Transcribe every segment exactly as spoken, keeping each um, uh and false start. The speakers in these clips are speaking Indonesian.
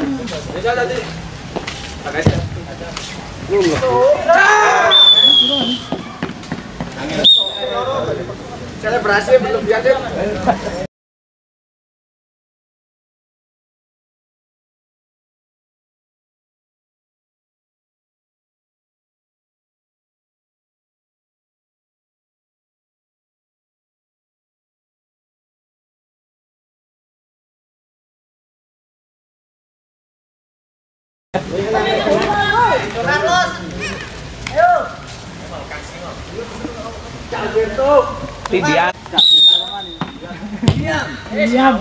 Bisa tadi. Pakai aja. Belum lah. Selebrasi belum diadep. Carlos, ayo. Tidian. Diam. Diam.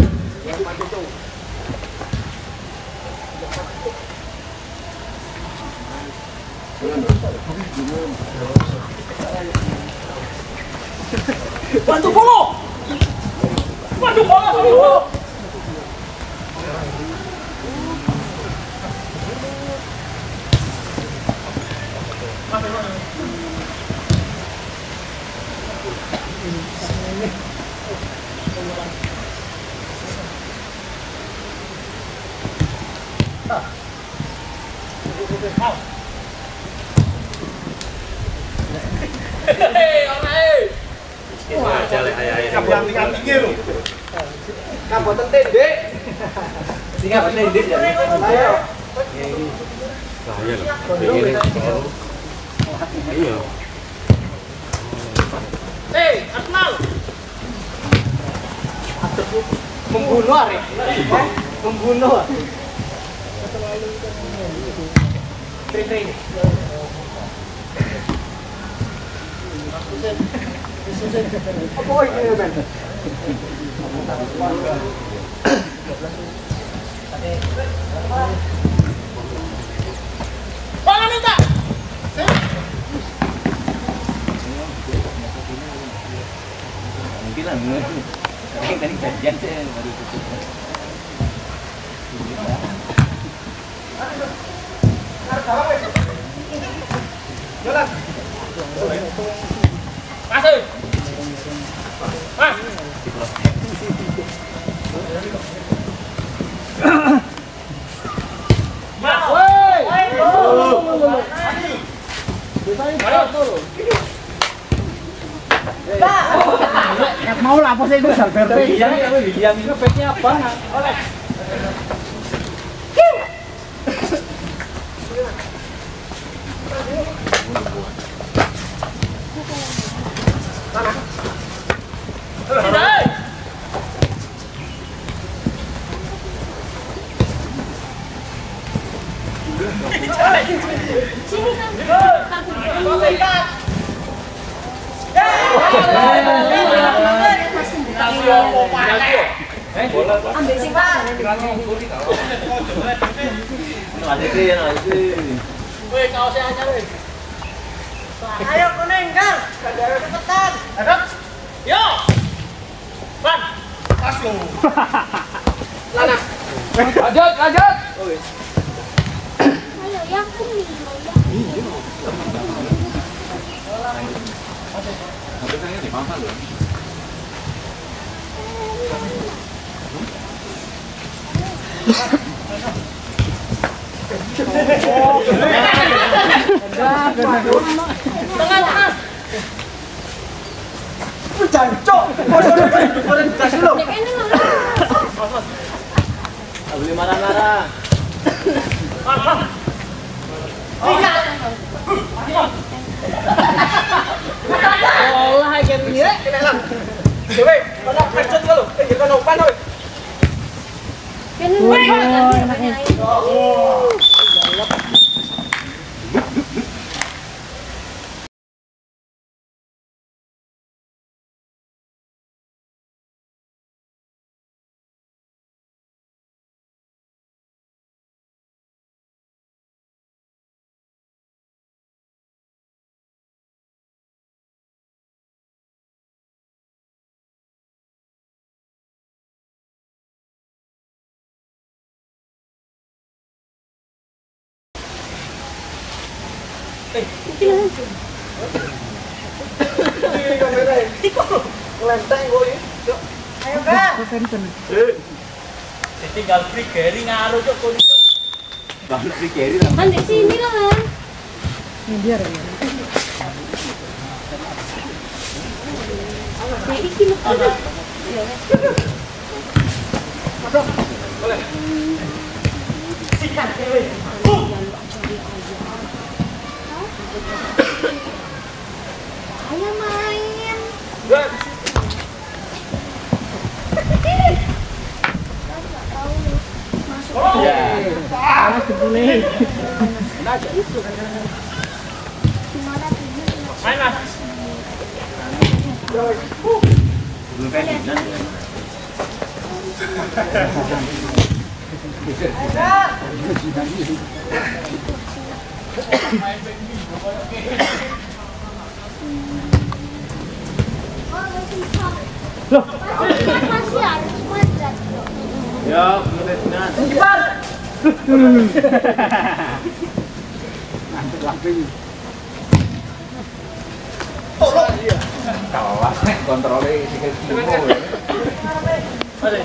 Bantu polo. Bantu polo. Hei, alright. Wah, jalek ayah-ayah. Kampung-kampungnya lho. Kampung tendek. Tinggal tendek ya. Ayo. Lah iya lho. Iya. Hei, Akmal. Membunuh Arif. Membunuh. Tri-tri. Apa ini men? Bola minta. Mungkin lah, mungkin tadi janjian saya baru tutup. Jalan. Masuk. Mas. Mau lah apa sih itu Alberto? Iya, iya, ini petnya apa? Oleh. Ambil sih Pak. Ada sih, ada sih. Woi, kaosnya anyar woi. Ayo kuning, Kang. Bandara cepetan. Hadap. Yo. Ban. Pas lo. Lana. Lanjut, lanjut. Ayo yang kuning ya. Tapi kan ini mahal loh. Tengah-tengah. Jancok. Boleh dikasih lo. Dek ini loh. Beli marah-marah. Olah kayak gini ya. Kena lang. Dewe, mana pecet ka lo? Eh, kita nopan oi. Ini loh. Oh. Lenteng gue. Ayo Kak. Tinggal free Gary ngaruh cok kok. Bang di kiri lah. Kan di sini lah kan. Ini dia ya. Ya iki lho. Boleh. Sikat dewe. Ayo main. Good. Oh ya. Ah, kebule. Main mas. Belum pengen. Loh, Masih harus manjat. Ya, belum pengen. Cepat. ngantuk lagi. Kawas nek kontrole sikil kimo. Boleh.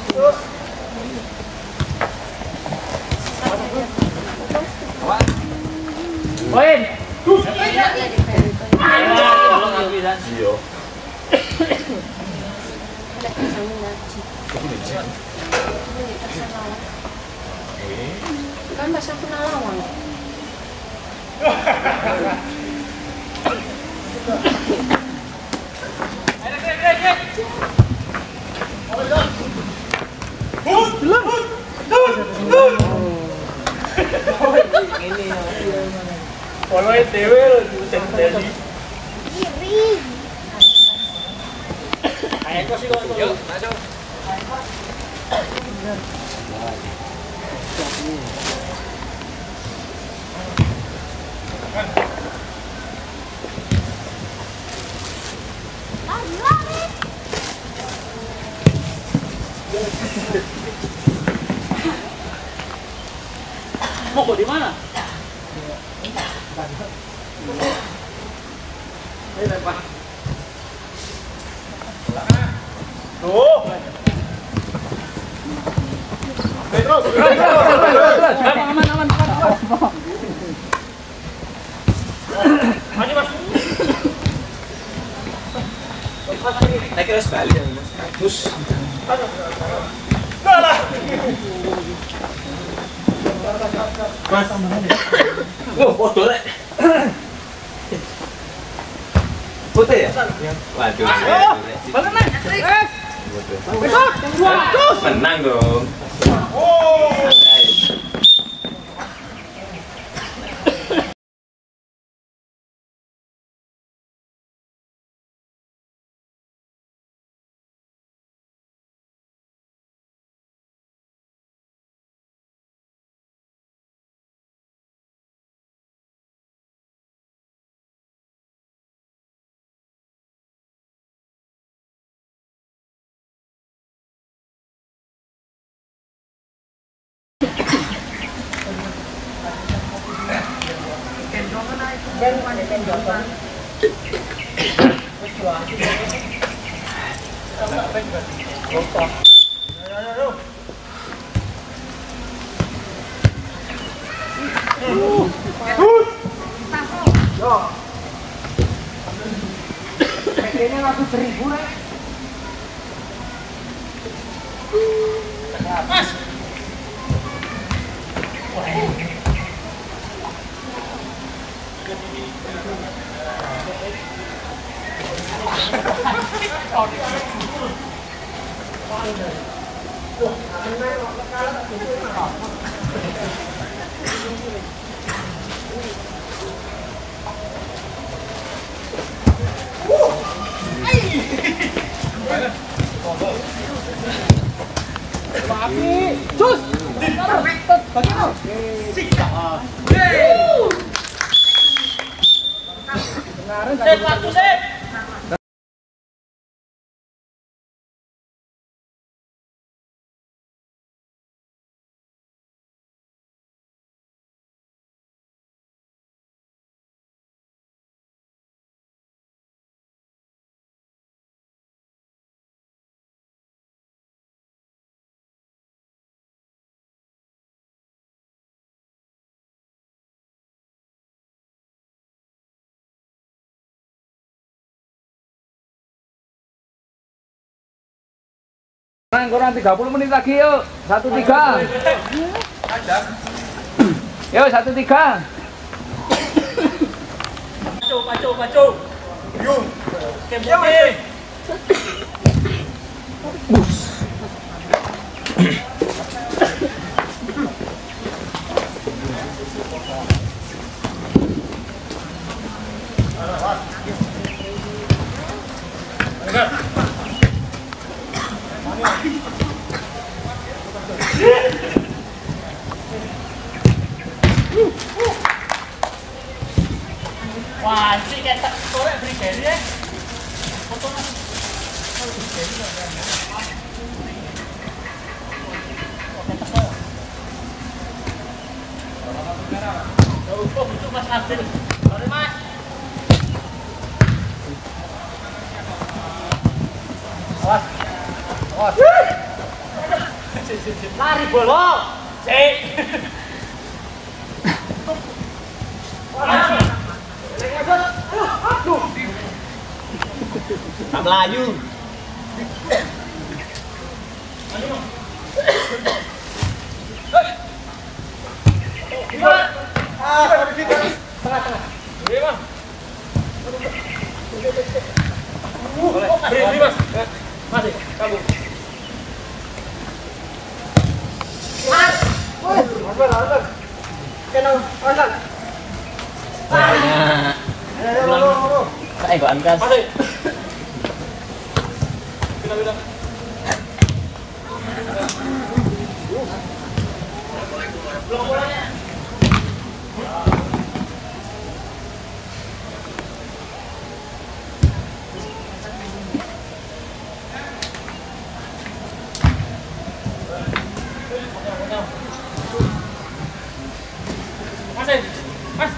Poin. Ayo, tolong aku ya. Iya. Kan bahasa Penalawang. Kalau E T W lo diusen jadi. Kiri. Ayo kok sih kok. Yuk, masuk. Lari. Mau kok di mana? Tuh. Terus, terus, terus. Aman, aman, aman. Maju mas. Naik terus balik ya, Mas. Terus. Kalah. Mas, tambahan ya. Oh, foto rek. Foto ya? Waduh. Balik mas. Menang dong. Oh. Ini lagu seribu rek. Cus. Bagaimana? Set waktu set. kurang tiga puluh menit lagi yuk. Satu tiga. Yuk satu tiga. Pacu, pacu, pacu. Yuk. Kem boleh. Wah, ini kayak tak korek beri keri ya. Foto mas. Oh, itu Mas Nabil. Sorry Mas. Awas. Awas. Lari bola. Cek. Tak Melayu. Beri, Mas. Masih, kamu. Mas. Anwar, Anwar. Kenal, Anwar. Nah. Saya kok angkas. Masih. Bila, bila. Belum bolanya. Masih. Mas.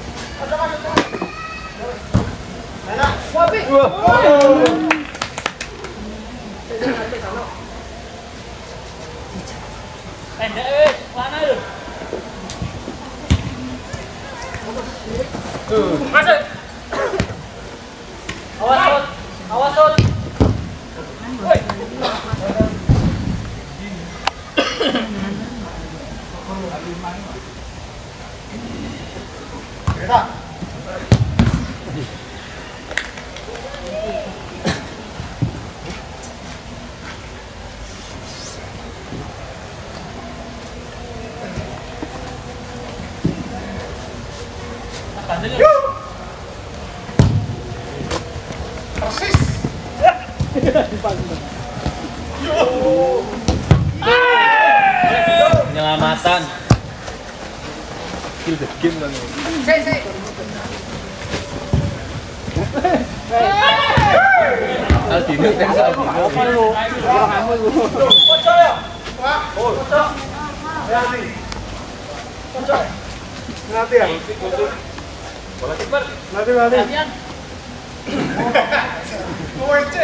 Pendek eh, mana lu? Masuk. Awas, awas. Awas, awas. Woi. Kita. Persis. Penyelamatan. Kill the game lah. Saya saya. Aldino kan Aldino. Apa lu? Kamu lu. Kocok ya? Wah, oh. Kocok. Berani. Kocok. Nanti ya. Bola kiper. Nanti nanti. Latihan. Kowe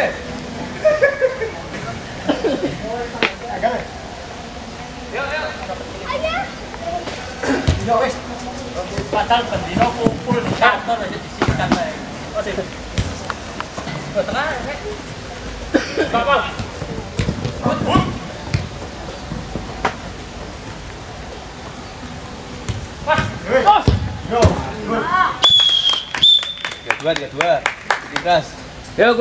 Agak. Yuk, yuk. Ayah. Ya wes. Padahal bendino kumpul di kantor aja disingkat aja. Masih. Kok tenang ya? Enggak mal. But, but. Pas. Pas. Yo. Tiga dua, tiga dua. Gas. Yuk.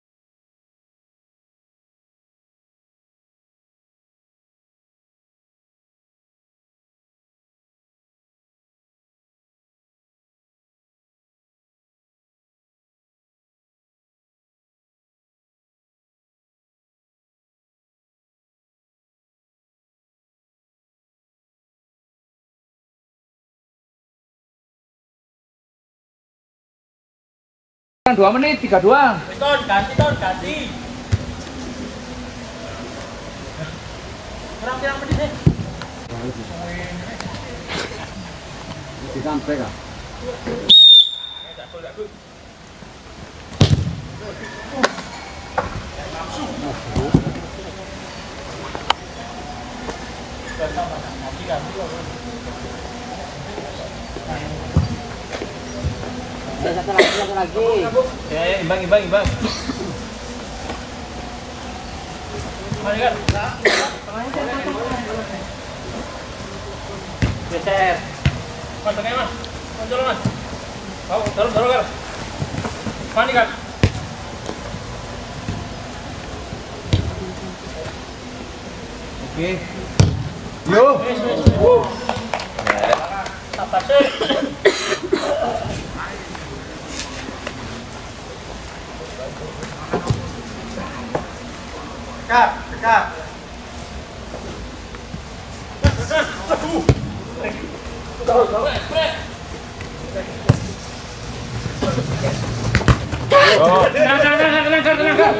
Dua menit, tiga dua. Ton, ganti ton, ganti. Berapa yang menit nih? Sampai kah? Satu lagi, satu lagi. Ya, ya, imbang, imbang, imbang. Mari kan. Geser. Mas, tengah mas. Muncul mas. Oh, dorong dorong kan. Mani kan. Oke. Yo. Apa sih? Kak, kak. Oh. Tenang, tenang, tenang, tenang, tenang, tenang.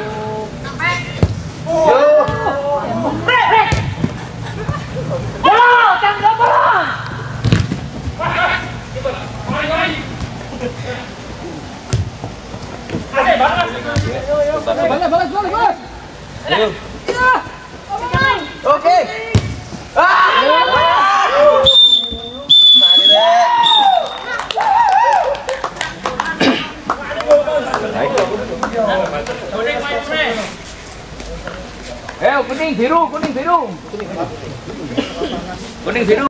Balas, balas, balas, balas. Ayo. Oke. Mari deh. Eh, kuning biru, kuning biru. Kuning biru.